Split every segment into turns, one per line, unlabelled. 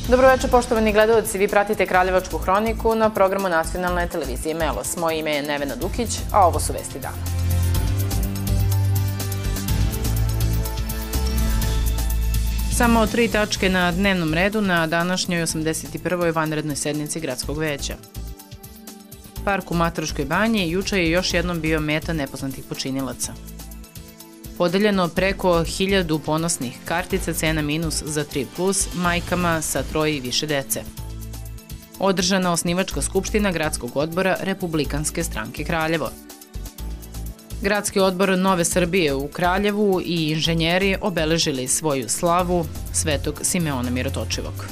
Dobroveče, poštovani gledalci, vi pratite Kraljevačku hroniku na programu nacionalne televizije Melos. Moje ime je Nevena Dukić, a ovo su vesti dana. Samo 3 tačke na dnevnom redu na današnjoj 81. vanrednoj sednici Gradskog veća. Park u Mataruškoj banji juče je još jednom bio meta nepoznatih počinilaca. Podeljeno preko 1000 ponosnih kartica cena minus za 3+, majkama sa 3 i više dece. Održana osnivačka skupština Gradskog odbora Republikanske stranke Kraljevo. Gradski odbor Nove Srbije u Kraljevu i inženjeri obeležili svoju slavu Svetog Simeona Mirotočivog.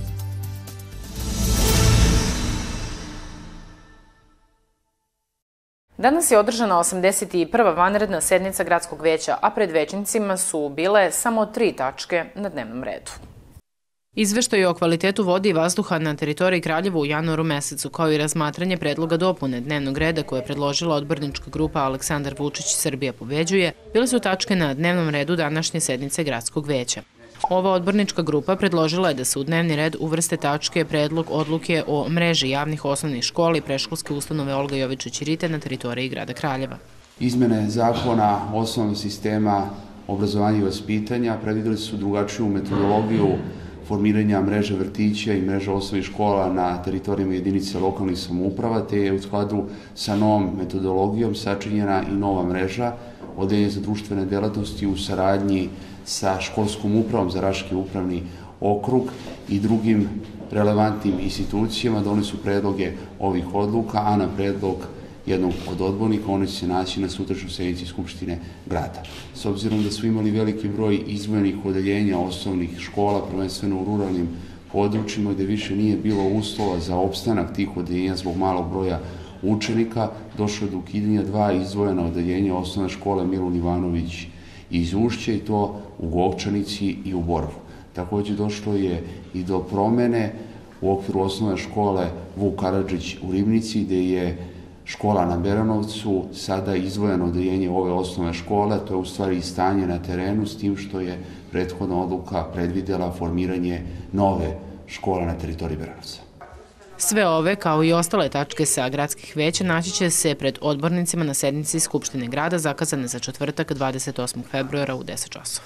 Danas je održana 81. vanredna sednica Gradskog veća, a pred većnicima su bile samo 3 tačke na dnevnom redu. Izveštaj o kvalitetu vode i vazduha na teritoriji Kraljeva u januaru mesecu, kao i razmatranje predloga dopune dnevnog reda koje je predložila odbornička grupa Aleksandar Vučić Srbija pobeđuje, bile su tačke na dnevnom redu današnje sednice Gradskog veća. Ova odbornička grupa predložila je da se u dnevni red uvrste tačke predlog odluke o mreži javnih osnovnih škola i predškolske ustanove Olga Jovičić-Rite na teritoriji grada Kraljeva.
Izmene zakona osnovnog sistema obrazovanja i vaspitanja predvideli su drugačiju metodologiju formiranja mreže vrtića i mreže osnovnih škola na teritorijama jedinice lokalnih samouprava, te je u skladu sa novom metodologijom sačinjena i nova mreža Odeljenja za društvene delatnosti u saradnji sa školskom upravom za Raški upravni okrug i drugim relevantnim institucijama. Doneli su predloge ovih odluka, a na predlog jednog od odbornika oni će se naći na sutrašnjoj sednici Skupštine grada. S obzirom da su imali veliki broj izdvojenih odeljenja osnovnih škola, prvenstveno u ruralnim područjima gde više nije bilo uslova za opstanak tih odeljenja zbog malog broja učenika, došlo je do ukidanja 2 izdvojena odeljenja osnovne škole Milun Ivanović iz Ušća, i to u Govčanici i u Borovu. Takođe došlo je i do promene u okviru osnovne škole Vuk Karadžić u Ribnici, gde je škola na Beranovcu sada izdvojeno odeljenje ove osnovne škole. To je u stvari i stanje na terenu, s tim što je prethodna odluka predvidela formiranje nove škole na teritoriji Beranovca.
Sve ove, kao i ostale tačke sa gradskih veća, naći će se pred odbornicima na sednici Skupštine grada zakazane za četvrtak 28. februara u 10 časova.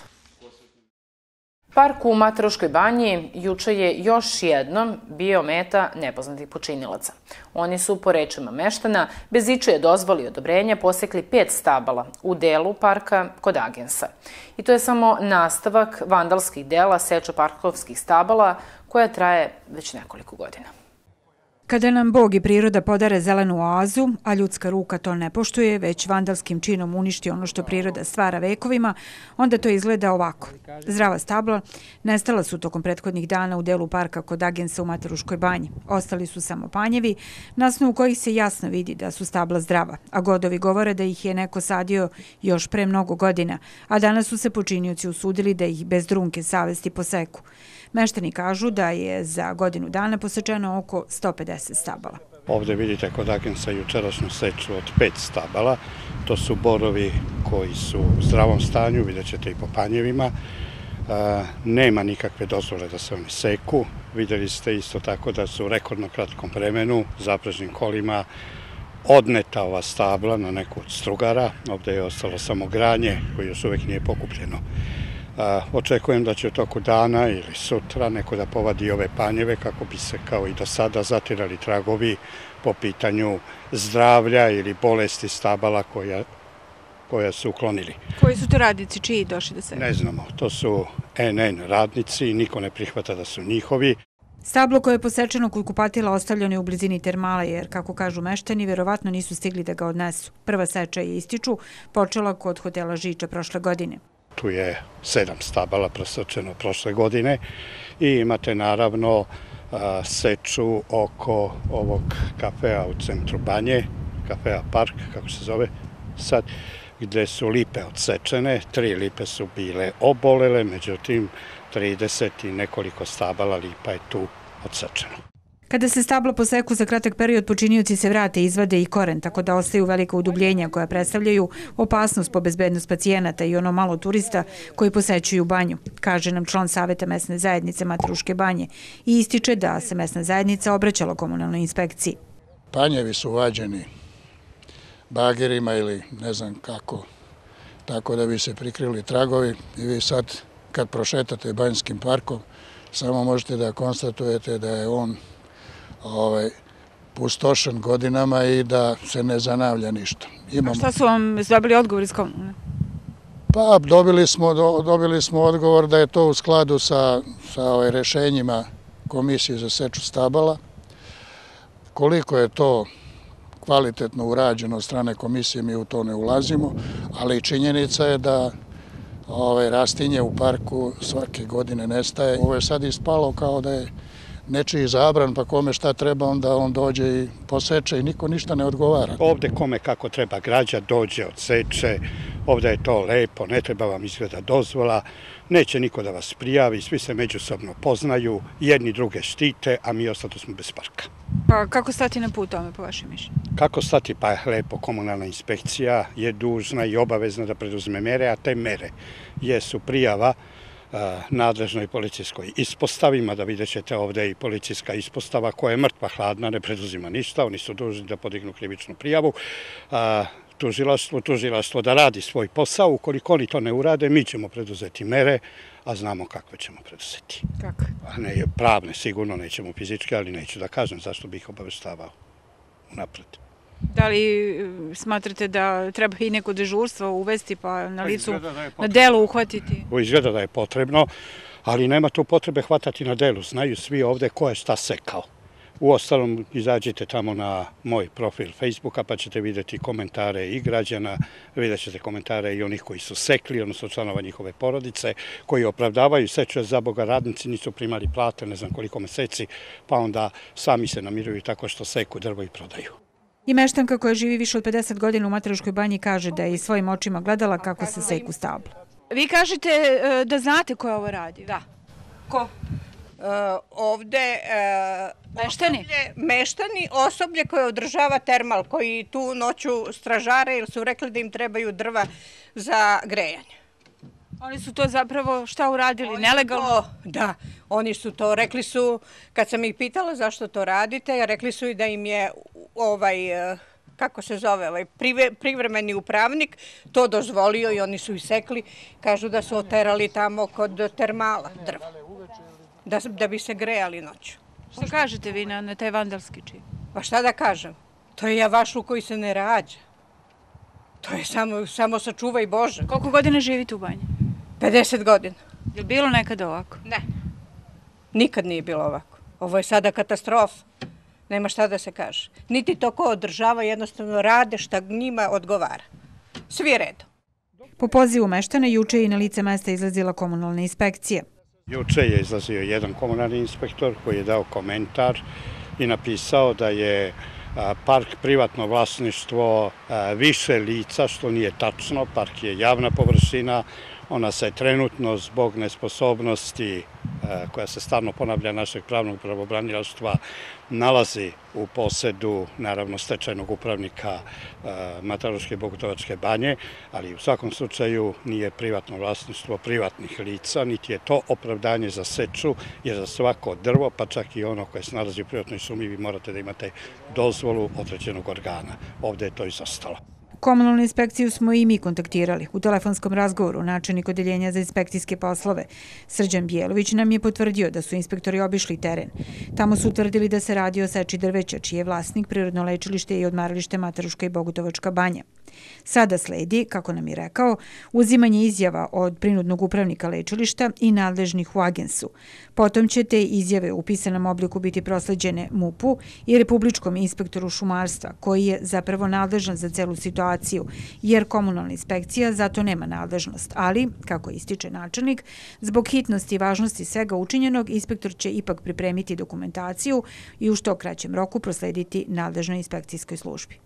Park u Mataruškoj banji juče je još jednom bio meta nepoznatih počinilaca. Oni su, po rečima meštana, bez ičije dozvole i odobrenja posekli 5 stabala u delu parka kod Agensa. I to je samo nastavak vandalskih dela seča parkovskih stabala koja traje već nekoliko godina.
Kada nam Bog i priroda podare zelenu oazu, a ljudska ruka to ne poštuje, već vandalskim činom uništi ono što priroda stvara vekovima, onda to izgleda ovako. Zdrava stabla nestala su tokom prethodnih dana u delu parka kod Agensa u Mataruškoj banji. Ostali su samo panjevi, na osnovu kojih se jasno vidi da su stabla zdrava, a godovi govore da ih je neko sadio još pre mnogo godina, a danas su se počinioci usudili da ih bez drunke savesti poseku. Meštani kažu da je za godinu dana posečeno oko 150 stabala.
Ovde vidite kod Agensa jučerašnju seču od 5 stabala. To su borovi koji su u zdravom stanju, vidjet ćete i po panjevima. Nema nikakve dozvole da se oni seku. Vidjeli ste isto tako da su u rekordno kratkom vremenu zaprežnim kolima odneta ova stabla na neku od strugara. Ovde je ostalo samo granje koje još uvek nije pokupljeno. Očekujem da će u toku dana ili sutra neko da povadi ove panjeve kako bi se kao i do sada zatirali tragovi po pitanju zdravlja ili bolesti stabala koja su uklonili.
Koji su to radnici, čiji došli da se?
Ne znamo, to su NN radnici, niko ne prihvata da su njihovi.
Stablo koje je posečeno kod kupatila ostavljeno je u blizini termala jer, kako kažu meštani, verovatno nisu stigli da ga odnesu. Prva seča je, ističu, počela kod hotela Žiča prošle godine.
Tu je 7 stabala presečeno prošle godine i imate naravno seču oko ovog kafea u centru Banje, kafea Park, kako se zove sad, gde su lipe odsečene, 3 lipe su bile obolele, međutim 30 i nekoliko stabala lipa je tu odsečeno.
Kada se stabla poseku za kratak period, počinioci se vrate i izvade i koren, tako da ostaju velika udubljenja koja predstavljaju opasnost po bezbednost pacijenata i ono malo turista koji posećuju banju, kaže nam član Saveta mesne zajednice Mataruške banje i ističe da se mesna zajednica obraćala komunalnoj inspekciji.
Panjevi su vađeni bagerima ili ne znam kako, tako da bi se prikrili tragovi i vi sad kad prošetate Banjskim parkom samo možete da konstatujete da je on pustošen godinama i da se ne zanavlja ništa.
A šta su vam dobili odgovor iz komunalne?
Pa dobili smo odgovor da je to u skladu sa rešenjima Komisije za seču stabala. Koliko je to kvalitetno urađeno od strane komisije, mi u to ne ulazimo, ali činjenica je da rastinje u parku svake godine nestaje. Ovo je sad ispalo kao da je nečiji zabran, pa kome šta treba, onda on dođe i poseče i niko ništa ne odgovara.
Ovde kome kako treba građa dođe, odseče, ovde je to lepo, ne treba vam izgleda dozvola, neće niko da vas prijavi, svi se međusobno poznaju, jedni druge štite, a mi ostalo smo bez parka.
Pa kako stati na put tome, po vašem mišljenju?
Kako stati? Pa lepo, komunalna inspekcija je dužna i obavezna da preduzme mere, a te mere jesu prijava nadležnoj policijskoj ispostavi, mada vidjet ćete ovde i policijska ispostava koja je mrtva hladna, ne preduzima ništa, oni su dužni da podignu krivičnu prijavu. Tužilaštvo da radi svoj posao, ukoliko oni to ne urade, mi ćemo preduzeti mere, a znamo kakve ćemo preduzeti.
Kako?
Ne, pravne sigurno nećemo fizičke, ali neću da kažem zašto bih obaveštavao unapred.
Da li smatrate da treba i neko dežurstvo uvesti pa na licu, na delu uhvatiti?
Izgleda da je potrebno, ali nema tu potrebe hvatati na delu. Znaju svi ovde ko je šta sekao. Uostalom, izađite tamo na moj profil Facebooka pa ćete vidjeti komentare i građana, vidjet ćete komentare i onih koji su sekli, odnosno članova njihove porodice, koji opravdavaju seče, za Boga, radnici nisu primali plate ne znam koliko meseci, pa onda sami se namiruju tako što seku drvo i prodaju.
I meštanka koja živi više od 50 godina u Mataruškoj banji kaže da je i svojim očima gledala kako se seku stabla. Vi kažete da znate ko je ovo radio?
Da.
Ko?
Ovde meštani, osoblje koje održava termal, koji tu noću stražare jer su rekli da im trebaju drva za grejanje.
Oni su to zapravo šta uradili? Nelegalno?
Da, oni su to, rekli su, kad sam ih pitala zašto to radite, rekli su i da im je kako se zove, privremeni upravnik to dozvolio i oni su isekli, kažu da su oterali tamo kod termala drva, da bi se grejali noću.
Što kažete vi na taj vandalski čin?
Pa šta da kažem, to je javašluk koji se ne rađa, to je samo sačuvaj Bože.
Koliko godina živite u banji?
50 godina.
Je li bilo nekada ovako?
Ne, nikad nije bilo ovako. Ovo je sada katastrofa. Nema šta da se kaže. Niti to ko održava, jednostavno rade šta njima odgovara. Svi redom.
Po pozivu meštana juče je i na lice mesta izlazila komunalna inspekcija.
Juče je izlazio jedan komunalni inspektor koji je dao komentar i napisao da je park privatno vlasništvo više lica, što nije tačno. Park je javna površina, ona se trenutno zbog nesposobnosti koja se stalno ponavlja našeg pravnog pravobranilaštva nalazi u posedu, naravno, stečajnog upravnika Mataruške i Bogutovačke banje, ali u svakom slučaju nije privatno vlasništvo privatnih lica, niti je to opravdanje za seču, jer za svako drvo, pa čak i ono koje se nalazi u privatnoj šumi, vi morate da imate dozvolu određenog organa. Ovde je to izostalo.
Komunalnu inspekciju smo i mi kontaktirali. U telefonskom razgovoru načelnik odeljenja za inspekcijske poslove Srđan Bjelović nam je potvrdio da su inspektori obišli teren. Tamo su utvrdili da se radi o seči drveća, čiji je vlasnik prirodno lečilište i odmaralište Mataruška i Bogutovačka banja. Sada sledi, kako nam je rekao, uzimanje izjava od prinudnog upravnika lečilišta i nadležnih u agensu. Potom će te izjave u pisanom obliku biti prosleđene MUP-u i Republičkom inspektoru šumarstva, koji je zapravo nadležan za celu situaciju, jer komunalna inspekcija zato nema nadležnost. Ali, kako ističe načelnik, zbog hitnosti i važnosti svega učinjenog, inspektor će ipak pripremiti dokumentaciju i u što kraćem roku proslediti nadležnoj inspekcijskoj službi.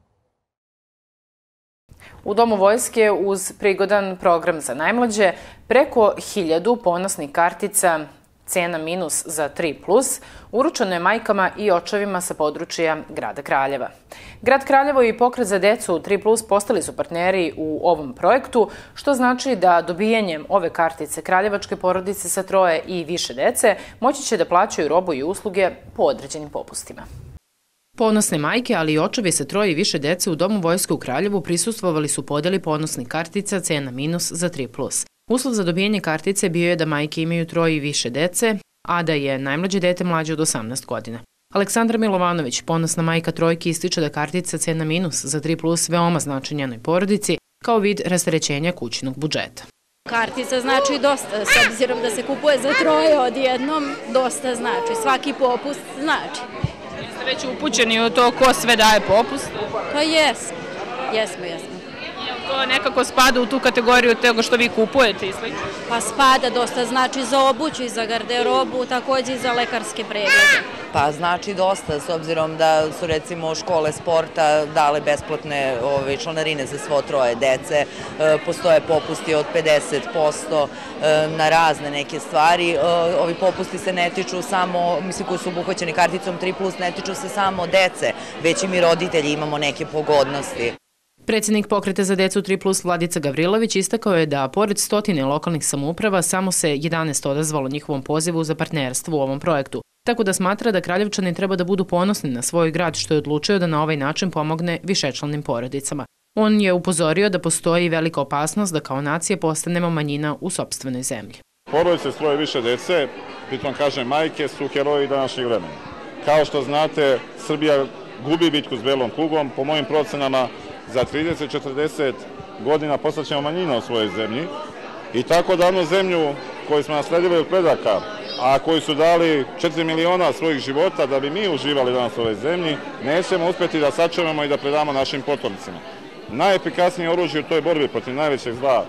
U Domu vojske uz prigodan program za najmlađe preko 1000 ponosnih kartica cena minus za 3+, uručeno je majkama i očevima sa područja grada Kraljeva. Grad Kraljevo i Pokret za decu 3+ postali su partneri u ovom projektu, što znači da dobijanjem ove kartice kraljevačke porodice sa 3 i više dece moći će da plaćaju robu i usluge po određenim popustima. Ponosne majke, ali i očevi sa 3 i više dece u Domu vojske u Kraljevu prisustvovali su podeli ponosnih kartica cena minus za 3+. Uslov za dobijanje kartice bio je da majke imaju 3 i više dece, a da je najmlađe dete mlađe od 18 godina. Aleksandra Milovanović, ponosna majka trojke, ističe da kartica cena minus za 3+ veoma znači njenoj porodici kao vid rasterećenja kućnog budžeta.
Kartica znači dosta, s obzirom da se kupuje za 3 odjednom, dosta znači. Svaki popust znači.
Jeste već upućeni u to ko sve daje popust?
Pa jesmo.
To nekako spada u tu kategoriju toga što vi kupujete i slično?
Pa spada dosta, znači za obuću i za garderobu, takođe i za lekarske preglede.
Pa znači dosta, s obzirom da su recimo škole sporta dale besplatne članarine za svo 3 dece, postoje popusti od 50% na razne neke stvari. Ovi popusti se ne tiču samo, koji su obuhvaćeni karticom 3+, ne tiču se samo dece, već i mi roditelji imamo neke pogodnosti.
Predsjednik Pokreta za decu 3+ Vladica Gavrilović istakao je da, pored 100 lokalnih samouprava, samo se 11 odazvalo njihovom pozivu za partnerstvo u ovom projektu, tako da smatra da Kraljevčani treba da budu ponosni na svoj grad, što je odlučio da na ovaj način pomogne višečlanim porodicama. On je upozorio da postoji velika opasnost da kao nacija postanemo manjina u sopstvenoj zemlji.
Porodice s 3 i više dece, pritom kažem majke, su heroji današnjeg vremena. Kao što znate, Srbija gubi bitku s belom kugom, po mojim procenama za 30-40 godina postaćemo manjina u svojoj zemlji i tako davno zemlju koju smo nasledili od predaka, a koji su dali 4 miliona svojih života da bi mi uživali danas u ovoj zemlji, nećemo uspjeti da sačuvamo i da predamo našim potomcima. Najefikasnije oružje u toj borbi protiv najvećeg zla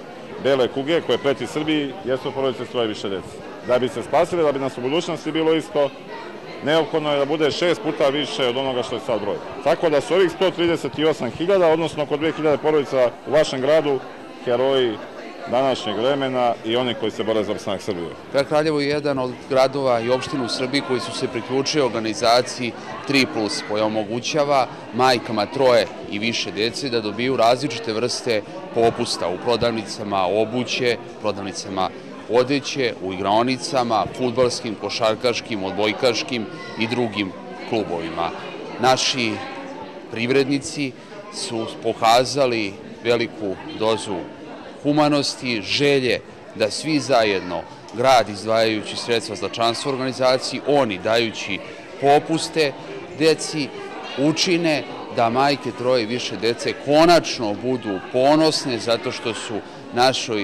bele kuge koje preti Srbiji jesu porodice s 3 i više dece. Da bi se spasili, da bi nas u budućnosti bilo isto, neophodno je da bude 6 puta više od onoga što je sad broj. Tako da su ovih 138.000, odnosno oko 2.000 porodica u vašem gradu, heroji današnjeg vremena i oni koji se bore za opstanak Srbije.
Grad Kraljevo je jedan od gradova i opština u Srbiji koji su se priključili organizaciji 3+, koja omogućava majkama 3 i više dece da dobiju različite vrste popusta u prodavnicama obuće, prodavnicama odeće, u igraonicama, fudbalskim, košarkaškim, odbojkaškim i drugim klubovima. Naši privrednici su pokazali veliku dozu humanosti, želje da svi zajedno, grad izdvajajući sredstva za članstvo organizaciji, oni dajući popuste deci, učine da majke 3 i više dece konačno budu ponosne zato što su našoj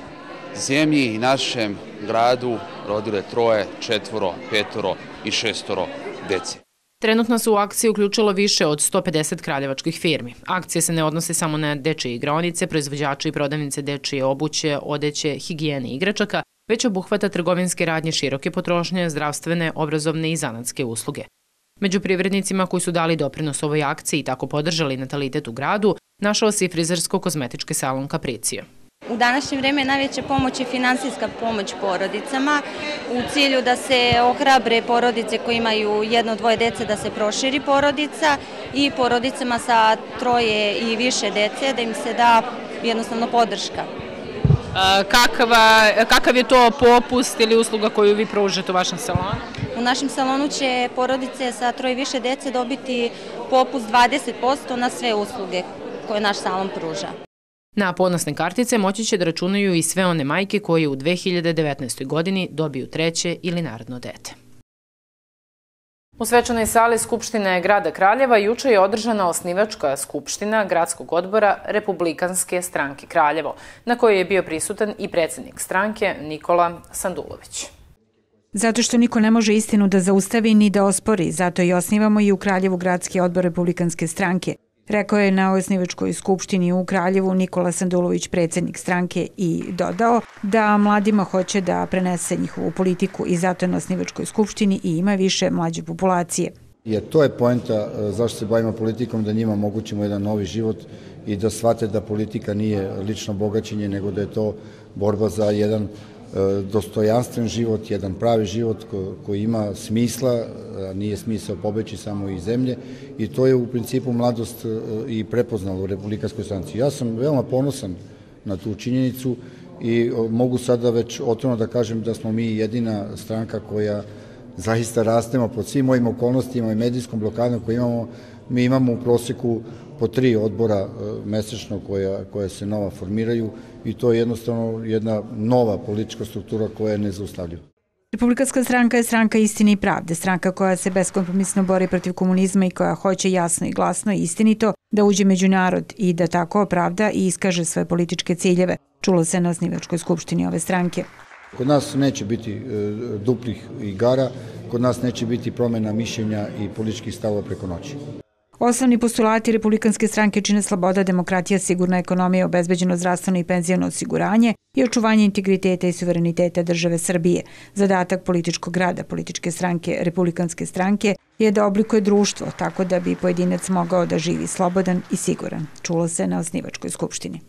zemlji i našem gradu rodile 3, 4, 5 i 6 dece.
Trenutno se u akciji uključilo više od 150 kraljevačkih firmi. Akcija se ne odnosi samo na dečije igraonice, proizvođače i prodavnice dečije obuće, odeće, higijene i igračaka, već obuhvata trgovinske radnje široke potrošnje, zdravstvene, obrazovne i zanatske usluge. Među privrednicima koji su dali doprinos ovoj akciji i tako podržali natalitet u gradu, našao se i frizersko-kozmetički salon Capriccio.
U današnje vreme najveća pomoć je finansijska pomoć porodicama u cilju da se ohrabre porodice koje imaju 1-2 dece da se proširi porodica i porodicama sa 3 i više dece da im se da jednostavno podrška.
Kakav je to popust ili usluga koju vi pružate u vašem salonu?
U našem salonu će porodice sa 3 i više dece dobiti popust 20% na sve usluge koje naš salon pruža.
Na ponosne kartice moći će da računaju i sve one majke koje u 2019. godini dobiju 3. ili naredno dete. U svečanoj sali Skupštine grada Kraljeva juče je održana osnivačka skupština Gradskog odbora Republikanske stranke Kraljevo, na kojoj je bio prisutan i predsjednik stranke Nikola Sandulović.
Zato što niko ne može istinu da zaustavi ni da ospori, zato i osnivamo i u Kraljevu Gradski odbor Republikanske stranke, rekao je na osnivačkoj skupštini u Kraljevu Nikola Sandulović, predsjednik stranke, i dodao da mladima hoće da prenese njihovu politiku i zato je na osnivačkoj skupštini i ima više mlađe populacije.
To je poenta zašto se bavimo politikom, da njima omogućimo jedan novi život i da shvate da politika nije lično bogaćenje, nego da je to borba za jedan dostojanstven život, jedan pravi život koji ima smisla, a nije smisao pobeći samo iz zemlje, i to je u principu mladost i prepoznala u Republikanskoj stranci. Ja sam veoma ponosan na tu činjenicu i mogu sada već otvoreno da kažem da smo mi jedina stranka koja zaista rastemo pod svim ovim okolnostima i medijskom blokadom koju imamo. Mi imamo u proseku po 3 odbora mesečno koja se nova formiraju i to je jednostavno jedna nova politička struktura koja je nezaustavljiva.
Republikanska stranka je stranka istine i pravde, stranka koja se beskompromisno bori protiv komunizma i koja hoće jasno i glasno i istinito da uđe među narod i da tako opravda i iskaže svoje političke ciljeve, čulo se na osnivačkoj skupštini ove stranke.
Kod nas neće biti duplih igara, kod nas neće biti promjena mišljenja i političkih stavova preko noći.
Osnovni postulati Republikanske stranke čine sloboda, demokratija, sigurna ekonomija, obezbeđeno zdravstveno i penziono osiguranje i očuvanje integriteta i suvereniteta države Srbije. Zadatak političkog rada političke stranke Republikanske stranke je da oblikuje društvo tako da bi pojedinac mogao da živi slobodan i siguran, čulo se na osnivačkoj skupštini.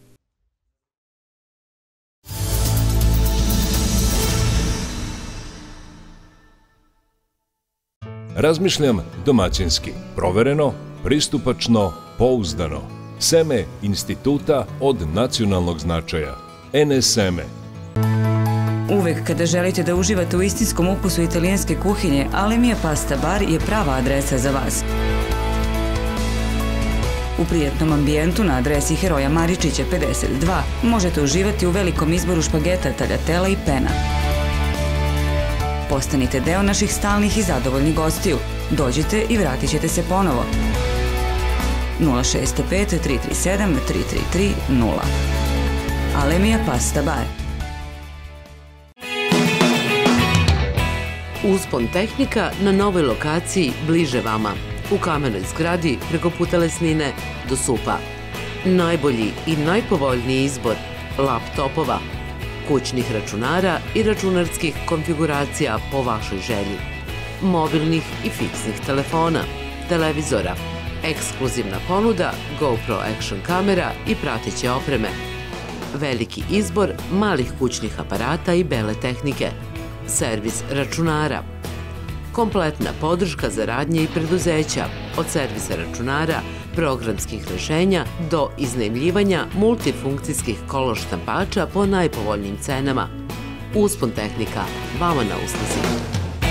Razmišljam domaćinski, provereno, pristupačno, pouzdano. Seme instituta od nacionalnog značaja. NS Seme.
Uvek kada želite da uživate u istinskom ukusu italijanske kuhinje, Alemija Pasta Bar je prava adresa za vas. U prijatnom ambijentu na adresi Heroja Maričića 52 možete uživati u velikom izboru špageta, taljatela i pena. Postanite deo naših stalnih i zadovoljnih gostiju. Dođite i vratit ćete se ponovo. 065 337 333 0. Alemija Pasta Bar.
Uspon tehnika na novoj lokaciji bliže vama. U kamenoj zgradi preko puta Lesnine do Supa. Najbolji i najpovoljniji izbor laptopova, kućnih računara i računarskih konfiguracija po vašoj želji, mobilnih i fiksnih telefona, televizora, ekskluzivna ponuda GoPro Action kamera i prateće opreme, veliki izbor malih kućnih aparata i bele tehnike, servis računara, kompletna podrška za radnje i preduzeća, od servisa računara, programskih rešenja do iznajmljivanja multifunkcijskih kolor štampača po najpovoljnijim cenama. Uspon tehnika, vama na usluzi.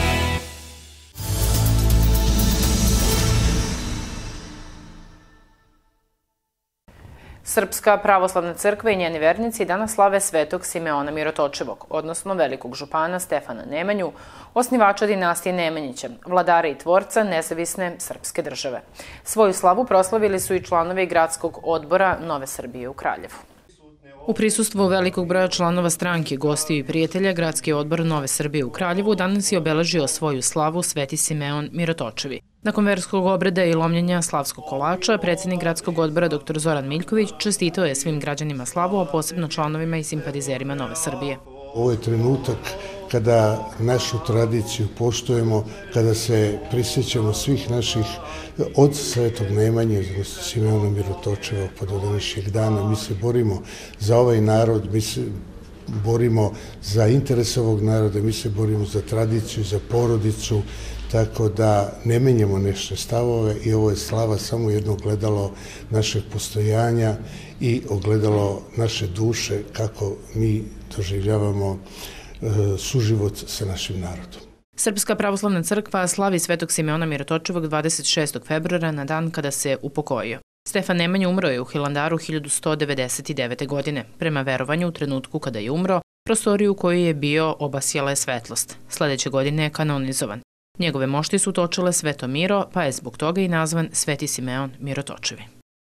Srpska pravoslavna crkva i njeni vernici danas slave Svetog Simeona Mirotočivog, odnosno velikog župana Stefana Nemanju, osnivača dinastije Nemanjića, vladara i tvorca nezavisne srpske države. Svoju slavu proslavili su i članovi Gradskog odbora Nove Srbije u Kraljevu. U prisustvu velikog broja članova stranke, gostiju i prijatelja, Gradski odbor Nove Srbije u Kraljevu danas je obeležio svoju slavu Sveti Simeon Mirotočivi. Nakon verskog obreda i lomljenja slavskog kolača, predsjednik Gradskog odbora dr. Zoran Miljković čestitao je svim građanima slavu, a posebno članovima i simpatizerima Nove Srbije.
Ovo je trenutak kada našu tradiciju poštujemo, kada se prisjećamo svih naših od Svetog Nemanje, Simeona Mirotočiva pa do današnjeg dana. Mi se borimo za ovaj narod, mi se borimo za interese ovog naroda, mi se borimo za tradiciju, za porodicu, tako da ne menjamo naše stavove i ovo je slava samo jedno ogledalo našeg postojanja i ogledalo naše duše kako mi doživljavamo suživot sa našim narodom.
Srpska pravoslavna crkva slavi Svetog Simeona Mirotočivog 26. februara na dan kada se upokojio. Stefan Nemanja umro je u Hilandaru 1199. godine. Prema verovanju, u trenutku kada je umro, prostoriju u kojoj je bio obasjala je svetlost. Sledeće godine je kanonizovan. Njegove mošti su točile Sveto Miro, pa je zbog toga i nazvan Sveti Simeon Mirotočivi.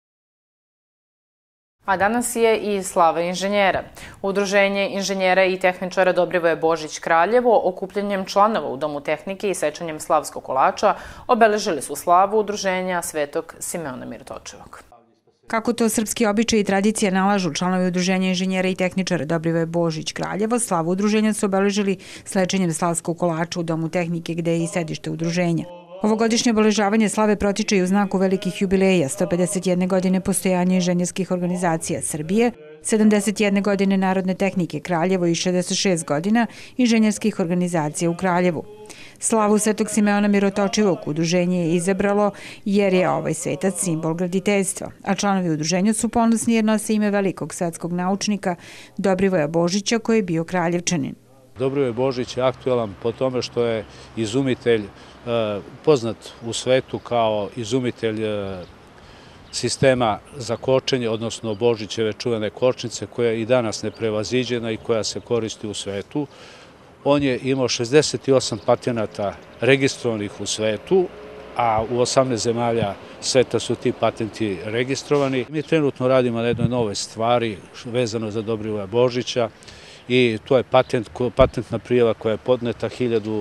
A danas je i slava inženjera. Udruženje inženjera i tehničara Dobrivoje Božić Kraljevo okupljanjem članova u Domu tehnike i sečanjem slavskog kolača obeležili su slavu udruženja Svetog Simeona Mirotočivog.
Kako to srpski običaj i tradicija nalažu, članovi udruženja inženjera i tehničara Dobrivoje Božić Kraljevo slavu udruženja su obeležili slečenjem slavskog kolača u Domu tehnike gde je i sedište udruženja. Ovogodišnje obeležavanje slave protiče i u znaku velikih jubileja, 151 godine postojanja inženjerskih organizacija Srbije, 71 godine Narodne tehnike Kraljevo i 66 godina inženjerskih organizacija u Kraljevu. Slavu Svetog Simeona Mirotočivog udruženje je izabralo jer je ovaj svetac simbol graditeljstva, a članovi udruženja su ponosni jer nose ime velikog svetskog naučnika Dobrivoja Božića koji je bio Kraljevčanin.
Dobrivoje Božić je aktualan po tome što je izumitelj poznat u svetu kao izumitelj sistema za kočenje, odnosno Božićeve čuvene kočnice, koja je i danas neprevaziđena i koja se koristi u svetu. On je imao 68 patenata registrovanih u svetu, a u 18 zemalja sveta su ti patenti registrovani. Mi trenutno radimo na jednoj nove stvari vezano za Dobrivoja Božića i to je patentna prijava koja je podneta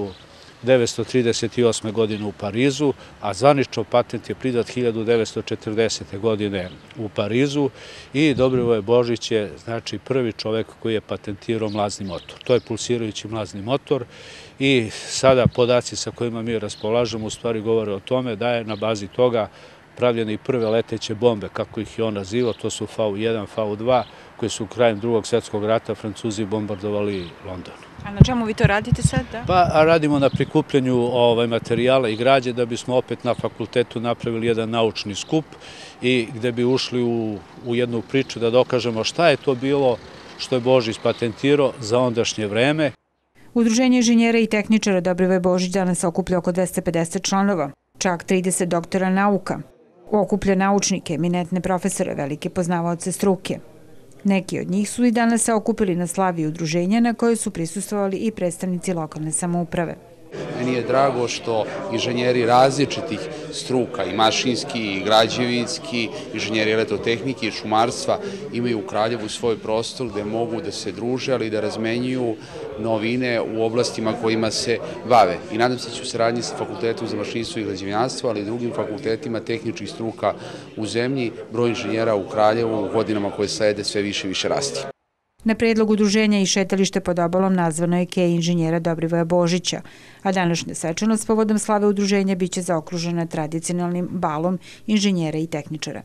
1938. godine u Parizu, a zvanično patent je pridat 1940. godine u Parizu i Dobrivoje Božić je znači prvi čovek koji je patentirao mlazni motor. To je pulsirajući mlazni motor i sada podaci sa kojima mi raspolažemo u stvari govore o tome da je na bazi toga pravljene i prve leteće bombe, kako ih je on nazivao, to su V1, V2, koje su krajem Drugog svjetskog rata Francuzi bombardovali London.
A na čemu vi to radite sad?
Pa radimo na prikupljanju materijala i građe da bismo opet na fakultetu napravili jedan naučni skup i gde bi ušli u jednu priču da dokažemo šta je to bilo što je Božić patentirao za ondašnje vreme.
Udruženje inženjera i tehničara Dobrivoje Božić danas okuplja oko 250 članova, čak 30 doktora nauka. Okuplja naučnike, eminentne profesore, velike poznavaoce struke. Neki od njih su i danas se okupili na slavi udruženja na kojoj su prisustvovali i predstavnici lokalne samouprave.
Meni je drago što inženjeri različitih struka, i mašinski, i građevinski, inženjeri elektrotehnike i šumarstva imaju u Kraljevu svoj prostor gde mogu da se druže, ali i da razmenjuju novine u oblastima kojima se bave. I nadam se da će u saradnji sa Fakultetom za mašinstvo i građevinarstvo, ali i drugim fakultetima tehničkih struka u zemlji, broj inženjera u Kraljevu u godinama koje slede sve više i više rasti.
Na predlog udruženja i šetalište pod obalom nazvano je Kej inženjera Dobrivoja Božića, a današnja svečanost povodom slave udruženja biće zaokružena tradicionalnim balom inženjera i tehničara.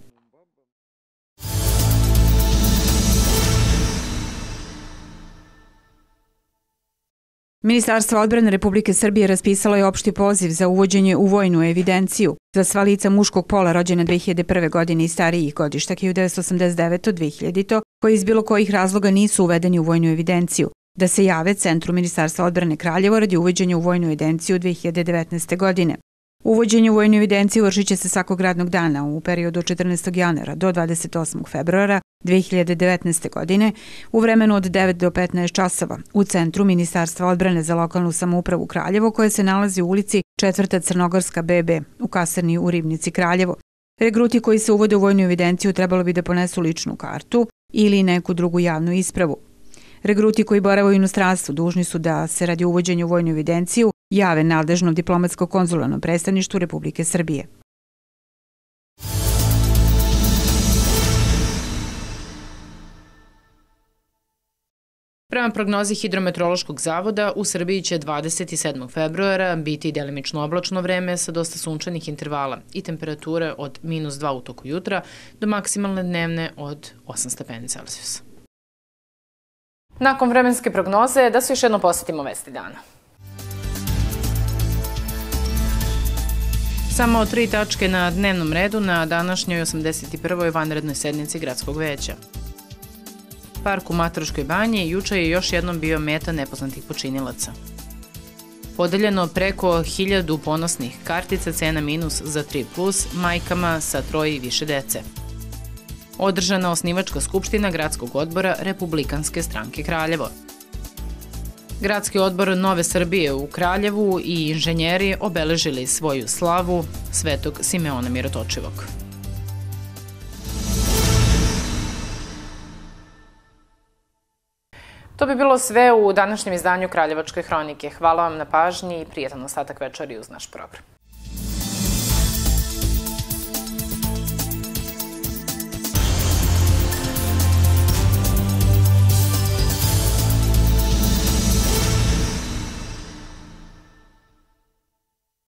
Ministarstvo odbrane Republike Srbije raspisalo je opšti poziv za uvođenje u vojnu evidenciju za sva lica muškog pola rođena 2001. godine i starijih godišta 1989. 2000. koji iz bilo kojih razloga nisu uvedeni u vojnu evidenciju, da se jave Centru Ministarstva odbrane Kraljevo radi uvođenja u vojnu evidenciju 2019. godine. Uvođenje u vojnu evidenciju vršit će se svakog radnog dana u periodu od 14. januara do 28. februara 2019. godine u vremenu od 9 do 15 časova u Centru Ministarstva odbrane za lokalnu samoupravu Kraljevo koje se nalazi u ulici 4. Crnogorska BB u kasarni u Ribnici Kraljevo. Regruti koji se uvode u vojnu evidenciju trebalo bi da ponesu ličnu kartu ili neku drugu javnu ispravu. Regruti koji borave u inostranstvu dužni su da se radi uvođenja u vojnu evidenciju jave nadležnom diplomatsko-konzularnom predstavništvu Republike Srbije.
Prema prognozi Hidrometeorološkog zavoda, u Srbiji će 27. februara biti delimično oblačno vreme sa dosta sunčanih intervala i temperature od -2 u toku jutra do maksimalne dnevne od 8 stepeni Celzijusa. Nakon vremenske prognoze, da se još jedno posjetimo vesti dana. Samo 3 tačke na dnevnom redu na današnjoj 81. vanrednoj sednici Gradskog veća. Park u Matroškoj banji juče je još jednom bio meta nepoznatih počinilaca. Podeljeno preko 1000 ponosnih kartica cena minus za 3+, majkama sa 3 i više dece. Održana osnivačka skupština Gradskog odbora Republikanske stranke Kraljevo. Gradski odbor Nove Srbije u Kraljevu i inženjeri obeležili svoju slavu Svetog Simeona Mirotočivog. To bi bilo sve u današnjem izdanju Kraljevačke hronike. Hvala vam na pažnji i prijetan ostatak večeri uz naš program.